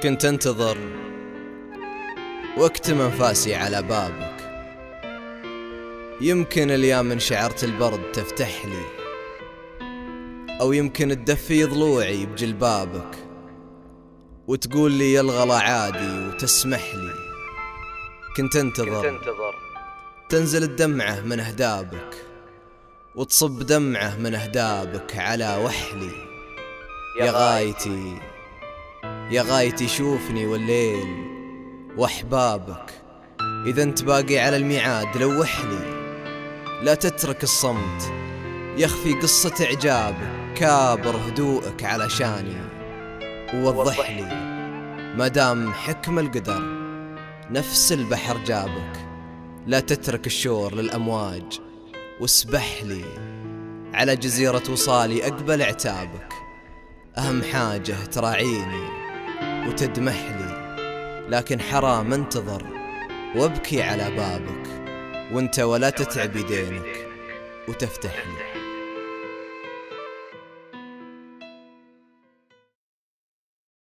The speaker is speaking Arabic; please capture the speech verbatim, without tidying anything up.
كنت انتظر واكتم انفاسي على بابك، يمكن اليوم ان شعرت البرد تفتح لي، او يمكن تدفي ضلوعي بجلبابك وتقول لي يلغى عادي وتسمح لي. كنت انتظر, كنت انتظر تنزل الدمعة من اهدابك وتصب دمعة من اهدابك على وحلي. يا غايتي يا غايتي شوفني والليل واحبابك، اذا انت باقي على الميعاد لوحلي، لا تترك الصمت يخفي قصة اعجابك، كابر هدوءك علشاني ووضح لي. مادام حكم القدر نفس البحر جابك، لا تترك الشور للأمواج واسبح لي على جزيرة وصالي أقبل عتابك. أهم حاجة تراعيني وتدمح لي، لكن حرام انتظر وابكي على بابك وانت ولا تتعب يدينك وتفتح لي.